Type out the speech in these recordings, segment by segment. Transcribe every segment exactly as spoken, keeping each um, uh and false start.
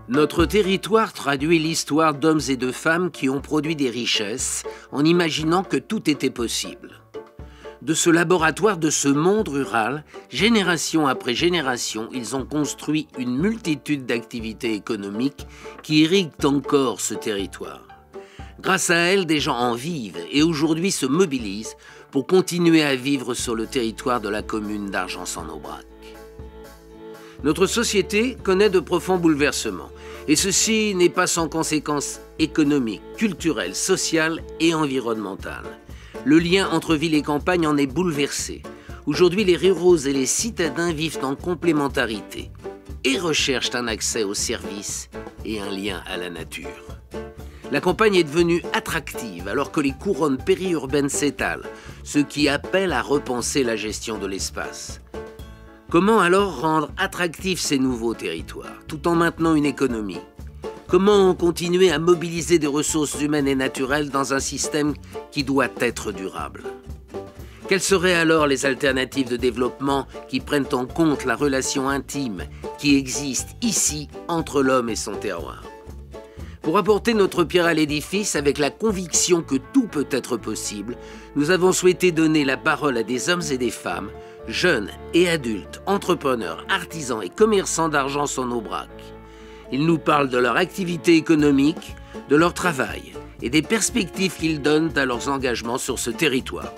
Notre territoire traduit l'histoire d'hommes et de femmes qui ont produit des richesses en imaginant que tout était possible. De ce laboratoire, de ce monde rural, génération après génération, ils ont construit une multitude d'activités économiques qui irriguent encore ce territoire. Grâce à elles, des gens en vivent et aujourd'hui se mobilisent pour continuer à vivre sur le territoire de la commune d'Argençon-en-Aubrac. Notre société connaît de profonds bouleversements, et ceci n'est pas sans conséquences économiques, culturelles, sociales et environnementales. Le lien entre ville et campagne en est bouleversé. Aujourd'hui, les ruraux et les citadins vivent en complémentarité et recherchent un accès aux services et un lien à la nature. La campagne est devenue attractive alors que les couronnes périurbaines s'étalent, ce qui appelle à repenser la gestion de l'espace. Comment alors rendre attractifs ces nouveaux territoires, tout en maintenant une économie? Comment continuer à mobiliser des ressources humaines et naturelles dans un système qui doit être durable? Quelles seraient alors les alternatives de développement qui prennent en compte la relation intime qui existe ici entre l'homme et son terroir? Pour apporter notre pierre à l'édifice avec la conviction que tout peut être possible, nous avons souhaité donner la parole à des hommes et des femmes, jeunes et adultes, entrepreneurs, artisans et commerçants d'Argençon-en-Aubrac. Ils nous parlent de leur activité économique, de leur travail et des perspectives qu'ils donnent à leurs engagements sur ce territoire.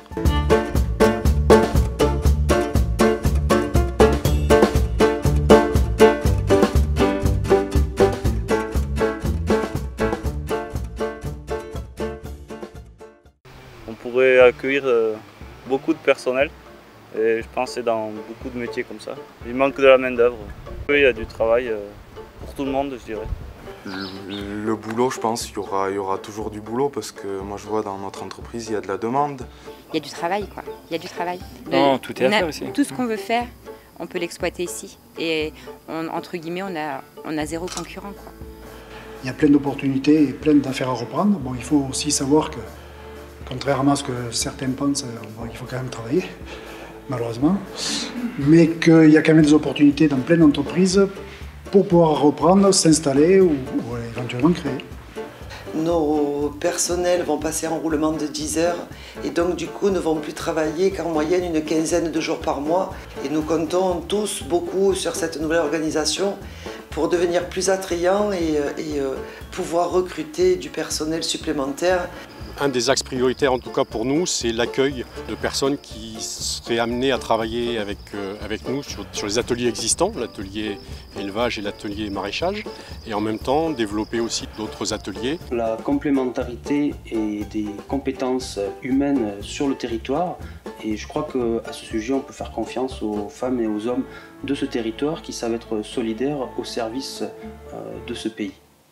On pourrait accueillir beaucoup de personnel. Et je pense que c'est dans beaucoup de métiers comme ça. Il manque de la main d'œuvre. Il y a du travail pour tout le monde, je dirais. Le, le boulot, je pense, il y aura, il y aura toujours du boulot parce que moi je vois dans notre entreprise, il y a de la demande. Il y a du travail, quoi. Il y a du travail. Non, tout est à faire ici. Tout ce qu'on veut faire, on peut l'exploiter ici. Et on, entre guillemets, on a, on a zéro concurrent, quoi. Il y a plein d'opportunités et plein d'affaires à reprendre. Bon, il faut aussi savoir que, contrairement à ce que certains pensent, bon, il faut quand même travailler, malheureusement, mais qu'il y a quand même des opportunités dans plein d'entreprises pour pouvoir reprendre, s'installer ou, ou éventuellement créer. Nos personnels vont passer en roulement de dix heures et donc du coup ne vont plus travailler qu'en moyenne une quinzaine de jours par mois. Et nous comptons tous beaucoup sur cette nouvelle organisation pour devenir plus attrayants et, et euh, pouvoir recruter du personnel supplémentaire. Un des axes prioritaires, en tout cas pour nous, c'est l'accueil de personnes qui seraient amenées à travailler avec, euh, avec nous sur, sur les ateliers existants, l'atelier élevage et l'atelier maraîchage, et en même temps développer aussi d'autres ateliers. La complémentarité et des compétences humaines sur le territoire, et je crois qu'à ce sujet on peut faire confiance aux femmes et aux hommes de ce territoire qui savent être solidaires au service euh, de ce pays.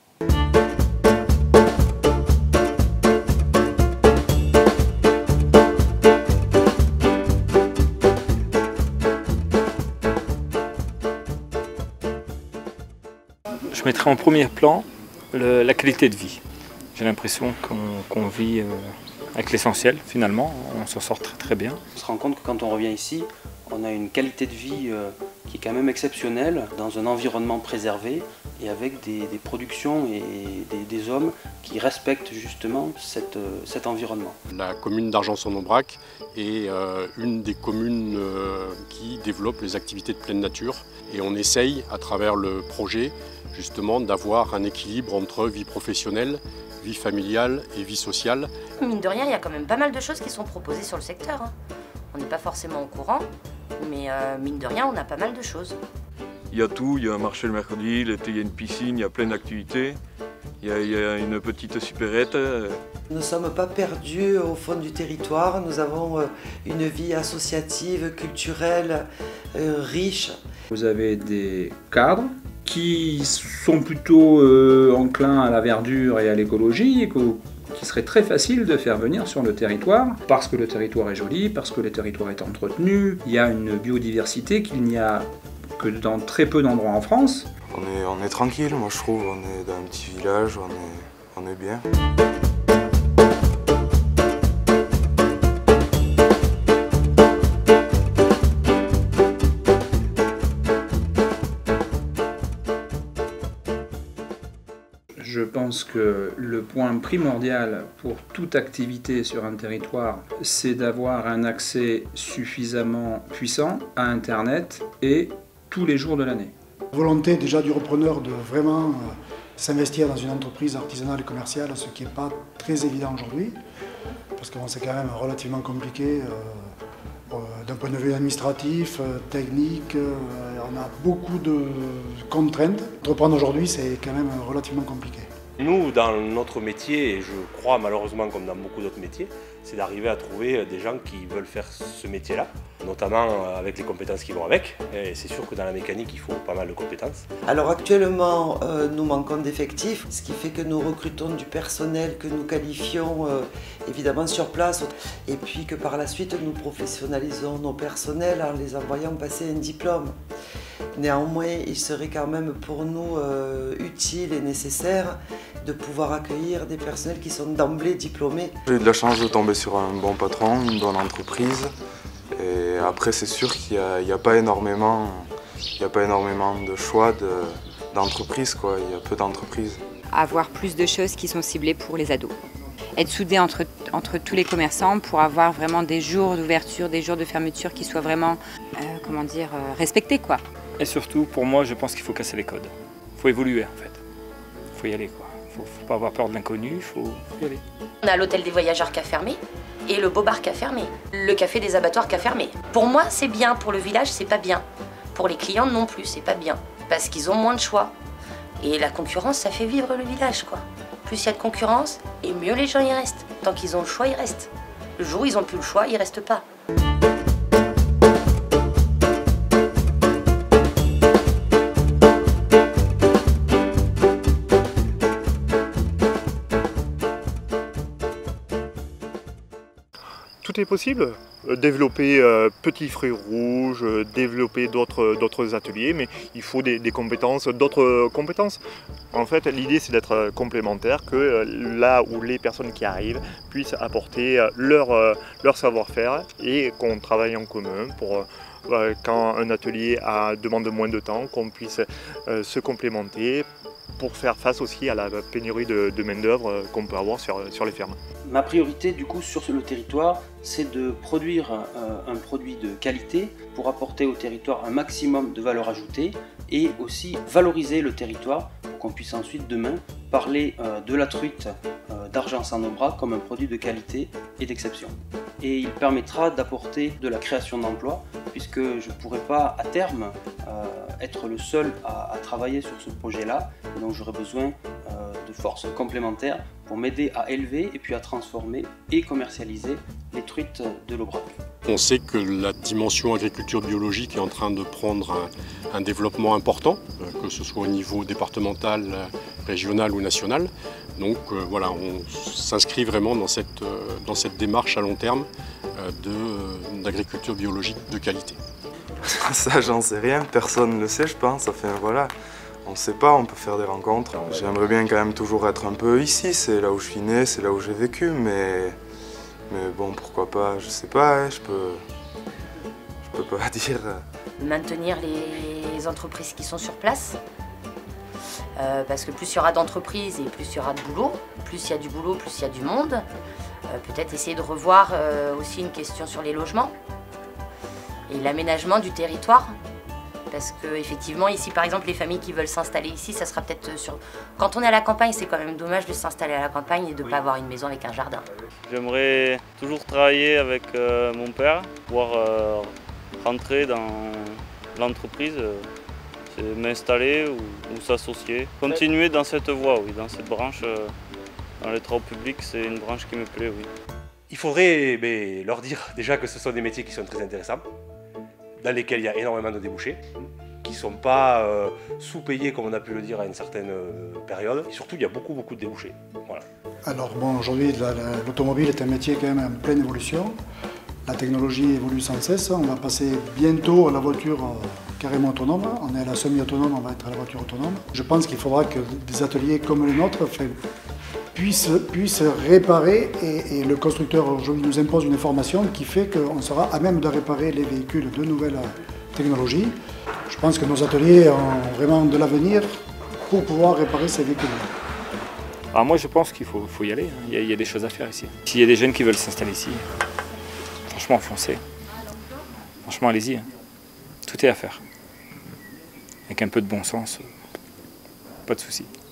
Je mettrai en premier plan le, la qualité de vie. J'ai l'impression qu'on qu'on vit euh, avec l'essentiel finalement, on s'en sort très très bien. On se rend compte que quand on revient ici, on a une qualité de vie euh, qui est quand même exceptionnelle, dans un environnement préservé et avec des, des productions et des, des hommes qui respectent justement cette, euh, cet environnement. La commune d'Argençon-en-Aubrac est euh, une des communes euh, qui développe les activités de pleine nature et on essaye à travers le projet justement d'avoir un équilibre entre vie professionnelle, vie familiale et vie sociale. Mine de rien, il y a quand même pas mal de choses qui sont proposées sur le secteur. Hein. On n'est pas forcément au courant, mais euh, mine de rien, on a pas mal de choses. Il y a tout, il y a un marché le mercredi, l'été il y a une piscine, il y a plein d'activités. Il y, a, il y a une petite supérette. Nous ne sommes pas perdus au fond du territoire, nous avons une vie associative, culturelle, euh, riche. Vous avez des cadres qui sont plutôt euh, enclins à la verdure et à l'écologie, qui serait très facile de faire venir sur le territoire, parce que le territoire est joli, parce que le territoire est entretenu, il y a une biodiversité qu'il n'y a que dans très peu d'endroits en France. On est, on est tranquille, moi je trouve, on est dans un petit village, on est, on est bien. Je pense que le point primordial pour toute activité sur un territoire, c'est d'avoir un accès suffisamment puissant à Internet et tous les jours de l'année. Volonté déjà du repreneur de vraiment euh, s'investir dans une entreprise artisanale et commerciale, ce qui n'est pas très évident aujourd'hui, parce que bon, c'est quand même relativement compliqué euh, euh, d'un point de vue administratif, euh, technique, euh, on a beaucoup de contraintes. Reprendre aujourd'hui, c'est quand même relativement compliqué. Nous, dans notre métier, et je crois malheureusement comme dans beaucoup d'autres métiers, c'est d'arriver à trouver des gens qui veulent faire ce métier-là, notamment avec les compétences qui vont avec. Et c'est sûr que dans la mécanique, il faut pas mal de compétences. Alors actuellement, euh, nous manquons d'effectifs, ce qui fait que nous recrutons du personnel que nous qualifions euh, évidemment sur place, et puis que par la suite, nous professionnalisons nos personnels en les envoyant passer un diplôme. Néanmoins, il serait quand même pour nous euh, utile et nécessaire de pouvoir accueillir des personnels qui sont d'emblée diplômés. J'ai eu de la chance de tomber sur un bon patron, une bonne entreprise. Et après, c'est sûr qu'il n'y a, a pas énormément, il n'y a pas énormément de choix d'entreprises, quoi. Il y a peu d'entreprises. Avoir plus de choses qui sont ciblées pour les ados. Être soudés entre, entre tous les commerçants pour avoir vraiment des jours d'ouverture, des jours de fermeture qui soient vraiment, euh, comment dire, euh, respectés, quoi. Et surtout, pour moi, je pense qu'il faut casser les codes. Il faut évoluer, en fait. Il faut y aller, quoi. Il ne faut pas avoir peur de l'inconnu, il faut, faut y aller. On a l'hôtel des voyageurs qui a fermé et le beau bar qui a fermé. Le café des abattoirs qui a fermé. Pour moi, c'est bien. Pour le village, c'est pas bien. Pour les clients non plus, c'est pas bien. Parce qu'ils ont moins de choix. Et la concurrence, ça fait vivre le village, quoi. Plus il y a de concurrence, et mieux les gens y restent. Tant qu'ils ont le choix, ils restent. Le jour où ils n'ont plus le choix, ils restent pas. Tout est possible. Développer euh, Petit Fruits Rouges, euh, développer d'autres d'autres ateliers, mais il faut des, des compétences, d'autres compétences. En fait, l'idée c'est d'être complémentaire, que euh, là où les personnes qui arrivent puissent apporter euh, leur, euh, leur savoir-faire et qu'on travaille en commun pour euh, quand un atelier a, demande moins de temps, qu'on puisse euh, se complémenter pour faire face aussi à la pénurie de, de main-d'œuvre qu'on peut avoir sur, sur les fermes. Ma priorité du coup sur le territoire, c'est de produire euh, un produit de qualité pour apporter au territoire un maximum de valeur ajoutée et aussi valoriser le territoire pour qu'on puisse ensuite demain parler euh, de la truite euh, d'Argens-en-Aubrac comme un produit de qualité et d'exception. Et il permettra d'apporter de la création d'emplois puisque je ne pourrai pas à terme euh, être le seul à, à travailler sur ce projet-là, donc j'aurai besoin euh, de forces complémentaires pour m'aider à élever et puis à transformer et commercialiser les truites de l'Aubrac. On sait que la dimension agriculture biologique est en train de prendre un, un développement important, que ce soit au niveau départemental, régional ou national. Donc euh, voilà, on s'inscrit vraiment dans cette, euh, dans cette démarche à long terme euh, d'agriculture biologique de qualité. Ça, j'en sais rien, personne ne le sait, je pense. Enfin, voilà. On ne sait pas, on peut faire des rencontres. J'aimerais bien quand même toujours être un peu ici, c'est là où je suis né, c'est là où j'ai vécu, mais, mais bon, pourquoi pas, je sais pas, hein, je peux, je peux pas dire. Maintenir les entreprises qui sont sur place, euh, parce que plus il y aura d'entreprises et plus il y aura de boulot, plus il y a du boulot, plus il y a du monde. Euh, peut-être essayer de revoir euh, aussi une question sur les logements et l'aménagement du territoire. Parce qu'effectivement, ici, par exemple, les familles qui veulent s'installer ici, ça sera peut-être sur... Quand on est à la campagne, c'est quand même dommage de s'installer à la campagne et de ne oui. pas avoir une maison avec un jardin. J'aimerais toujours travailler avec euh, mon père, pouvoir euh, rentrer dans l'entreprise, euh, m'installer ou, ou s'associer. Continuer dans cette voie, oui, dans cette branche, euh, dans les travaux publics, c'est une branche qui me plaît, oui. Il faudrait mais, leur dire déjà que ce sont des métiers qui sont très intéressants, dans lesquels il y a énormément de débouchés, qui ne sont pas euh, sous-payés comme on a pu le dire à une certaine euh, période. Et surtout, il y a beaucoup, beaucoup de débouchés. Voilà. Alors bon, aujourd'hui, l'automobile est un métier quand même en pleine évolution. La technologie évolue sans cesse. On va passer bientôt à la voiture euh, carrément autonome. On est à la semi-autonome, on va être à la voiture autonome. Je pense qu'il faudra que des ateliers comme les nôtres enfin, puissent, puissent réparer et, et le constructeur aujourd'hui nous impose une formation qui fait qu'on sera à même de réparer les véhicules de nouvelles technologies. Je pense que nos ateliers ont vraiment de l'avenir pour pouvoir réparer ces véhicules. Alors moi je pense qu'il faut, faut y aller, hein. il, y a, il y a des choses à faire ici. S'il y a des jeunes qui veulent s'installer ici, franchement foncez. Franchement allez-y, hein. Tout est à faire. Avec un peu de bon sens, pas de souci.